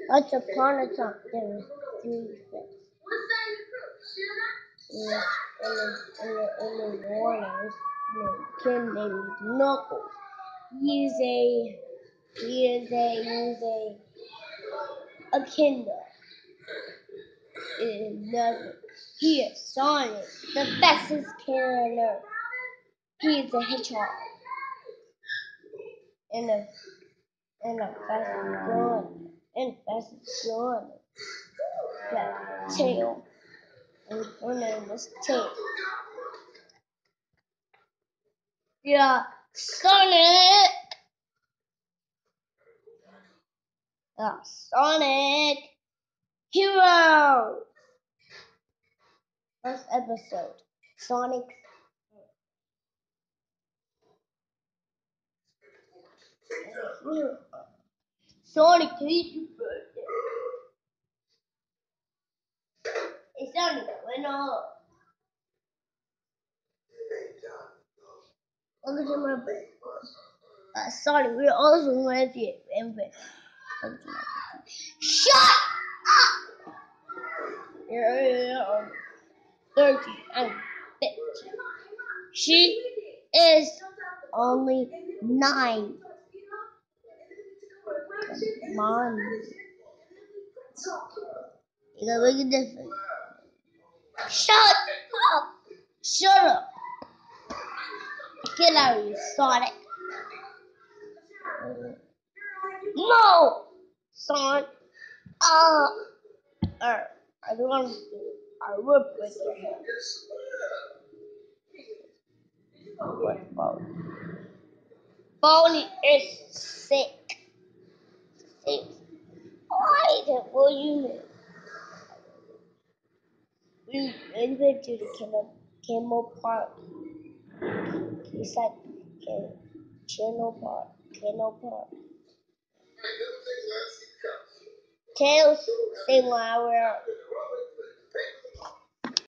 Once upon a time, there were three friends. In the morning, named Ken named Knuckles. He's a Kinder. It is nothing. He is Sonic, the fastest killer on Earth. He is a hedgehog and a fastest gun. Got a tail and front of his tail. Yeah, Sonic. Sonic Hero. First episode. Sonic. Sonic, today's your birthday. Hey Sonic, when look at my birthday. Sonic, we're also going to invent. Shut up! You're 30 and 50. She is only 9. Come on. You gotta make a difference. Shut up! Shut up! Get out of here, Sonic. No! Son. I don't want to. I will break your head. What Bonnie? Bonnie is sick. Sick. Why the will you we went to the Camel Park. He said Camel Park. Tails, say where